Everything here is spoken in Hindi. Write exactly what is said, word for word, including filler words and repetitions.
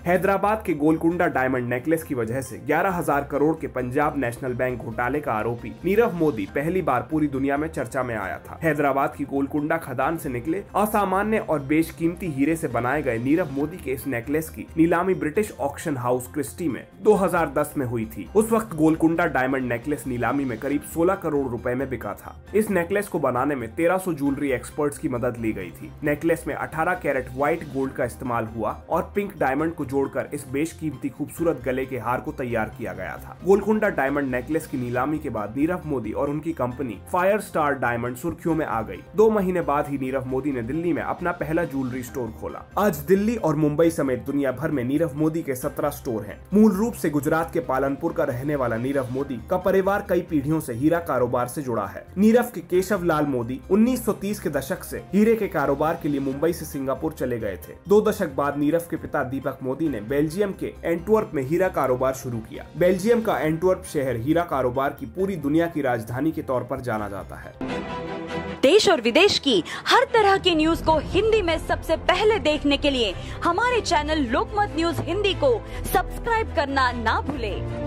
हैदराबाद के गोलकुंडा डायमंड नेकलेस की वजह से ग्यारह हजार करोड़ के पंजाब नेशनल बैंक घोटाले का आरोपी नीरव मोदी पहली बार पूरी दुनिया में चर्चा में आया था। हैदराबाद की गोलकुंडा खदान से निकले असामान्य और बेशकीमती हीरे से बनाए गए नीरव मोदी के इस नेकलेस की नीलामी ब्रिटिश ऑक्शन हाउस क्रिस्टी में दो हज़ार दस में हुई थी। उस वक्त गोलकुंडा डायमंड नेकलेस नीलामी में करीब सोलह करोड़ रुपए में बिका था। इस नेकलेस को बनाने में तेरह सौ ज्वेलरी एक्सपर्ट्स की मदद ली गई थी। नेकलेस में अठारह कैरेट व्हाइट गोल्ड का इस्तेमाल हुआ और पिंक डायमंड को जोड़कर इस बेशकीमती खूबसूरत गले के हार को तैयार किया गया था। गोलकुंडा डायमंड नेकलेस की नीलामी के बाद नीरव मोदी और उनकी कंपनी फायर स्टार डायमंड सुर्खियों में आ गई। दो महीने बाद ही नीरव मोदी ने दिल्ली में अपना पहला ज्वेलरी स्टोर खोला। आज दिल्ली और मुंबई समेत दुनिया भर में नीरव मोदी के सत्रह स्टोर हैं। मूल रूप से गुजरात के पालनपुर का रहने वाला नीरव मोदी का परिवार कई पीढ़ियों से हीरा कारोबार से जुड़ा है। नीरव के केशव लाल मोदी उन्नीस सौ तीस के दशक से हीरे के कारोबार के लिए मुंबई से सिंगापुर चले गए थे। दो दशक बाद नीरव के पिता दीपक मोदी ने बेल्जियम के एंटवर्प में हीरा कारोबार शुरू किया। बेल्जियम का एंटवर्प शहर हीरा कारोबार की पूरी दुनिया की राजधानी के तौर पर जाना जाता है। देश और विदेश की हर तरह की न्यूज को हिंदी में सबसे पहले देखने के लिए हमारे चैनल लोकमत न्यूज हिंदी को सब्सक्राइब करना ना भूलें।